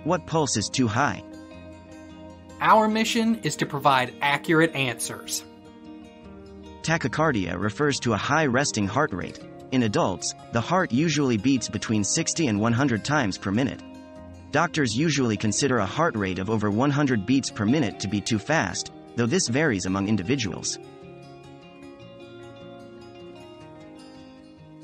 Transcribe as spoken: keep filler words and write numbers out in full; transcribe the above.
What pulse is too high? Our mission is to provide accurate answers. Tachycardia refers to a high resting heart rate. In adults, the heart usually beats between sixty and one hundred times per minute. Doctors usually consider a heart rate of over one hundred beats per minute to be too fast, though this varies among individuals.